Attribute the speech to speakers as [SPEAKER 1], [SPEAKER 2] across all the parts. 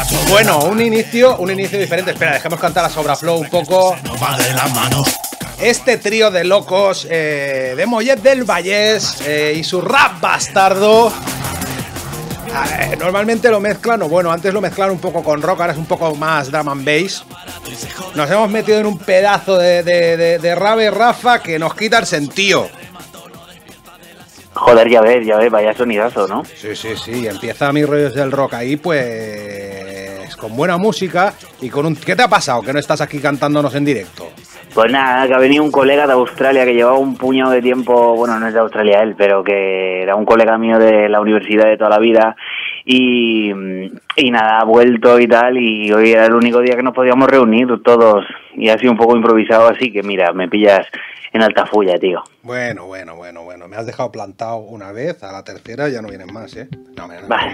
[SPEAKER 1] Bueno, un inicio diferente. Espera, dejemos cantar a Sobraflow un poco. Este trío de locos de Mollet del Vallès y su rap bastardo. Normalmente lo mezclan, o bueno, antes lo mezclaron un poco con rock, ahora es un poco más drum and bass. Nos hemos metido en un pedazo de Rabe Rafa que nos quita el sentido.
[SPEAKER 2] Joder, ya ves, vaya sonidazo, ¿no?
[SPEAKER 1] Sí, empieza Mis Rollos del Rock ahí, pues con buena música y con un... ¿Qué te ha pasado que no estás aquí cantándonos en directo?
[SPEAKER 2] Pues nada, que ha venido un colega de Australia que llevaba un puñado de tiempo, bueno, no es de Australia él, pero que era un colega mío de la universidad de toda la vida y nada, ha vuelto y tal, y hoy era el único día que nos podíamos reunir todos y ha sido un poco improvisado, así que mira, me pillas en Altafulla, tío.
[SPEAKER 1] Bueno, me has dejado plantado una vez, a la tercera ya no vienes más, ¿eh? No,
[SPEAKER 2] vale.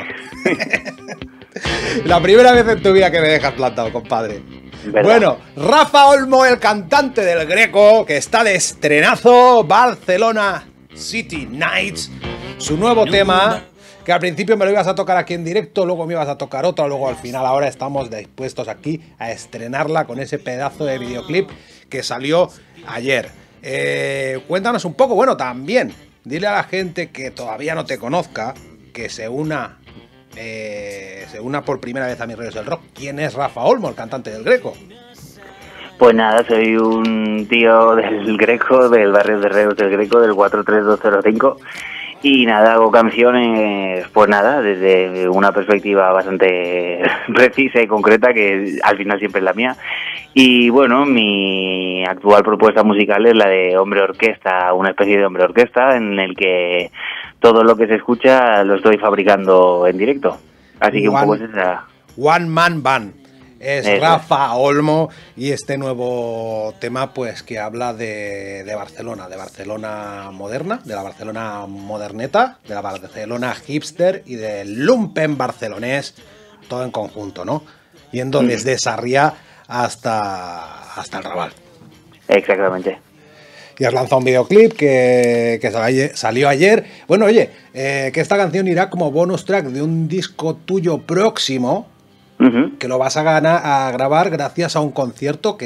[SPEAKER 1] La primera vez en tu vida que me dejas plantado, compadre. ¿Verdad? Bueno, Rafa Olmo, el cantante del Greco, que está de estrenazo, Barcelona City Nights, su nuevo tema, que al principio me lo ibas a tocar aquí en directo, luego me ibas a tocar otro, luego al final ahora estamos dispuestos aquí a estrenarla con ese pedazo de videoclip que salió ayer. Cuéntanos un poco, bueno, también, dile a la gente que todavía no te conozca, que se una por primera vez a Mis Rollos del Rock. ¿Quién es Rafa Olmo, el cantante del Greco?
[SPEAKER 2] Pues nada, soy un tío del Greco, del barrio de Reus del Greco, del 43205. Y nada, hago canciones, pues nada, desde una perspectiva bastante precisa y concreta, que al final siempre es la mía. Y bueno, mi actual propuesta musical es la de hombre orquesta, una especie de hombre orquesta en el que todo lo que se escucha lo estoy fabricando en directo. Así que un poco es esa...
[SPEAKER 1] One Man Band. Es eso. Rafa Olmo y este nuevo tema pues que habla de Barcelona moderna, de la Barcelona moderneta, de la Barcelona hipster y del lumpen barcelonés, todo en conjunto, ¿no? Yendo desde Sarriá hasta el Raval.
[SPEAKER 2] Exactamente.
[SPEAKER 1] Y has lanzado un videoclip que salió ayer. Bueno, oye, que esta canción irá como bonus track de un disco tuyo próximo, que lo vas a grabar gracias a un concierto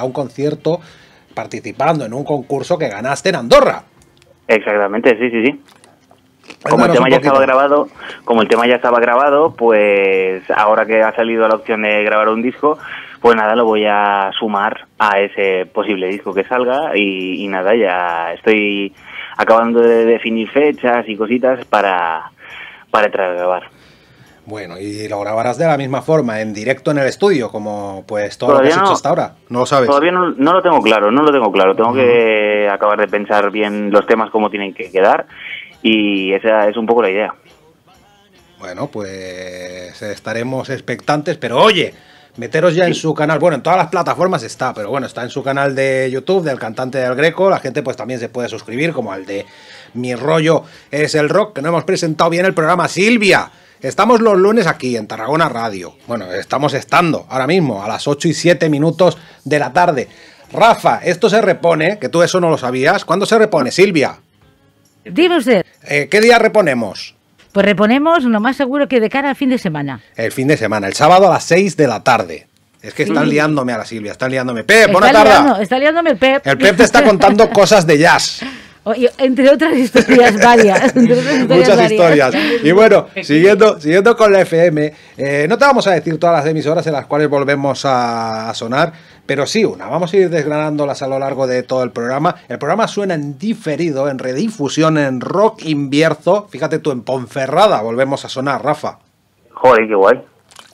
[SPEAKER 1] participando en un concurso que ganaste en Andorra.
[SPEAKER 2] Exactamente, sí. Como el tema ya estaba grabado, pues ahora que ha salido la opción de grabar un disco, pues nada, lo voy a sumar a ese posible disco que salga y nada, ya estoy acabando de definir fechas y cositas para entrar a grabar.
[SPEAKER 1] Bueno, y lo grabarás de la misma forma, en directo en el estudio, como pues todo lo que has hecho hasta ahora. ¿No lo sabes?
[SPEAKER 2] Todavía no lo tengo claro. Tengo que acabar de pensar bien los temas, cómo tienen que quedar, y esa es un poco la idea.
[SPEAKER 1] Bueno, pues estaremos expectantes, pero oye, meteros ya en su canal, bueno, en todas las plataformas está, pero bueno, está en su canal de YouTube del cantante del Greco, la gente pues también se puede suscribir, como al de Mi Rollo es el Rock, que no hemos presentado bien el programa. Silvia, estamos los lunes aquí en Tarragona Radio, bueno, estamos estando ahora mismo a las 8:07 de la tarde. Rafa, esto se repone, que tú eso no lo sabías, ¿cuándo se repone, Silvia?
[SPEAKER 3] Dime usted.
[SPEAKER 1] ¿Qué día reponemos?
[SPEAKER 3] Pues reponemos lo más seguro que de cara al fin de semana.
[SPEAKER 1] El fin de semana, el sábado a las 6 de la tarde. Es que están liándome a la Silvia, están liándome. Pep, buena tarde.
[SPEAKER 3] Está liándome el Pep.
[SPEAKER 1] El Pep te está contando cosas de jazz.
[SPEAKER 3] Entre otras historias varias.
[SPEAKER 1] Muchas historias. Y bueno, siguiendo con la FM, no te vamos a decir todas las emisoras en las cuales volvemos a sonar, pero sí una. Vamos a ir desgranándolas a lo largo de todo el programa. El programa suena en diferido, en redifusión, en Rock Invierzo. Fíjate tú, en Ponferrada volvemos a sonar, Rafa.
[SPEAKER 2] Joder, qué guay.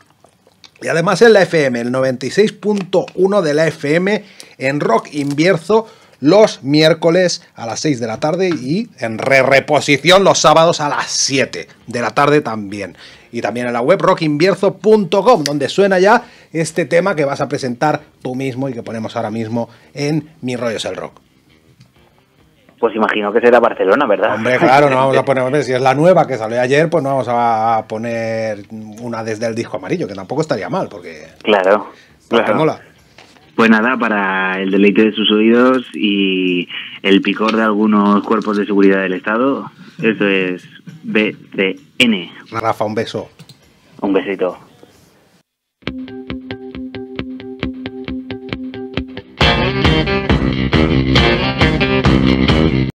[SPEAKER 1] Y además en la FM, el 96.1 de la FM, en Rock Invierzo, los miércoles a las 6 de la tarde y en reposición los sábados a las 7 de la tarde también. Y también en la web rockinvierzo.com, donde suena ya este tema que vas a presentar tú mismo y que ponemos ahora mismo en Mis Rollos el Rock.
[SPEAKER 2] Pues imagino que será Barcelona, ¿verdad?
[SPEAKER 1] Hombre, claro, no vamos a poner, hombre, si es la nueva que salió ayer, pues no vamos a poner una desde el disco amarillo, que tampoco estaría mal, porque...
[SPEAKER 2] Claro.
[SPEAKER 1] Mola.
[SPEAKER 2] Pues nada, para el deleite de sus oídos y el picor de algunos cuerpos de seguridad del Estado, eso es BCN.
[SPEAKER 1] Rafa, un beso.
[SPEAKER 2] Un besito.